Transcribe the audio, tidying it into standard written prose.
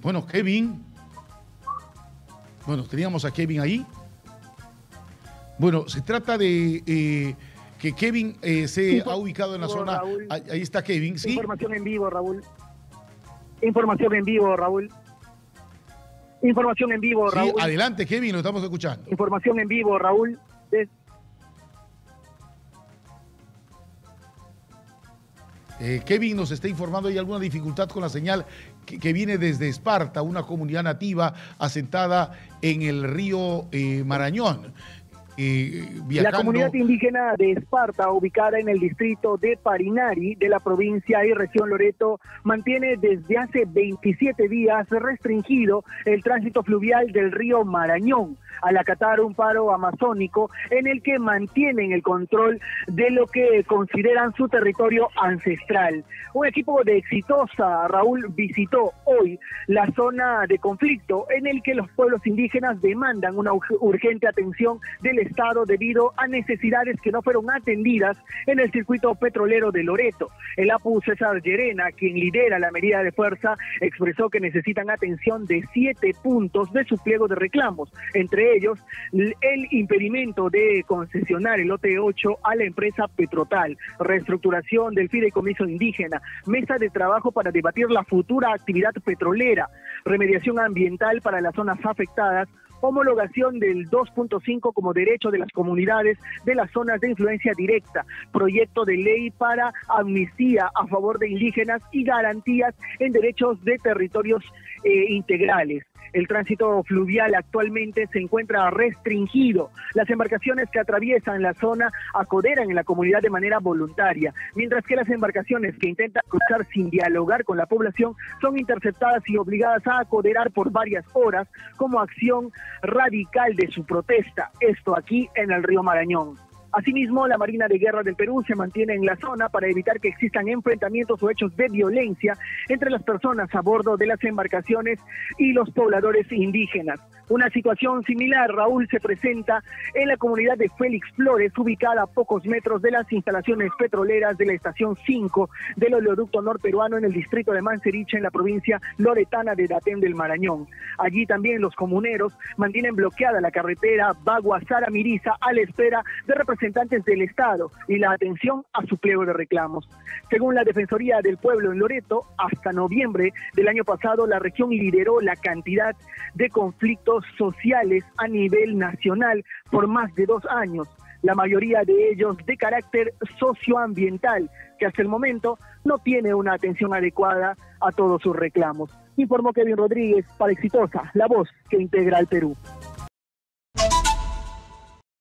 Bueno, Kevin. Bueno, teníamos a Kevin ahí. Bueno, se trata de que Kevin se ha ubicado en la zona. Raúl. Ahí está Kevin, ¿sí? Información en vivo, Raúl. Información en vivo, Raúl. Información en vivo, Sí, Raúl. adelante, Kevin, lo estamos escuchando. Información en vivo, Raúl. Kevin nos está informando, hay alguna dificultad con la señal que viene desde Esparta, una comunidad nativa asentada en el río Marañón. La comunidad indígena de Esparta, ubicada en el distrito de Parinari de la provincia y región Loreto, mantiene desde hace 27 días restringido el tránsito fluvial del río Marañón, al acatar un paro amazónico en el que mantienen el control de lo que consideran su territorio ancestral. Un equipo de Exitosa, Raúl, visitó hoy la zona de conflicto en el que los pueblos indígenas demandan una urgente atención del Estado debido a necesidades que no fueron atendidas en el circuito petrolero de Loreto. El APU César Llerena, quien lidera la medida de fuerza, expresó que necesitan atención de 7 puntos de su pliego de reclamos, entre ellos el impedimento de concesionar el lote 8 a la empresa Petrotal, reestructuración del fideicomiso indígena, mesa de trabajo para debatir la futura actividad petrolera, remediación ambiental para las zonas afectadas, homologación del 2.5 como derecho de las comunidades de las zonas de influencia directa, proyecto de ley para amnistía a favor de indígenas y garantías en derechos de territorios integrales. El tránsito fluvial actualmente se encuentra restringido. Las embarcaciones que atraviesan la zona acoderan en la comunidad de manera voluntaria, mientras que las embarcaciones que intentan cruzar sin dialogar con la población son interceptadas y obligadas a acoderar por varias horas como acción radical de su protesta. Esto aquí en el río Marañón. Asimismo, la Marina de Guerra del Perú se mantiene en la zona para evitar que existan enfrentamientos o hechos de violencia entre las personas a bordo de las embarcaciones y los pobladores indígenas. Una situación similar, Raúl, se presenta en la comunidad de Félix Flores, ubicada a pocos metros de las instalaciones petroleras de la estación 5 del oleoducto norperuano en el distrito de Manseriche, en la provincia loretana de Datem del Marañón. Allí también los comuneros mantienen bloqueada la carretera Bagua-Sara-Miriza a la espera de representantes del Estado y la atención a su pliego de reclamos. Según la Defensoría del Pueblo en Loreto, hasta noviembre del año pasado la región lideró la cantidad de conflictos sociales a nivel nacional por más de 2 años, la mayoría de ellos de carácter socioambiental, que hasta el momento no tiene una atención adecuada a todos sus reclamos. Informó Kevin Rodríguez para Exitosa, la voz que integra al Perú.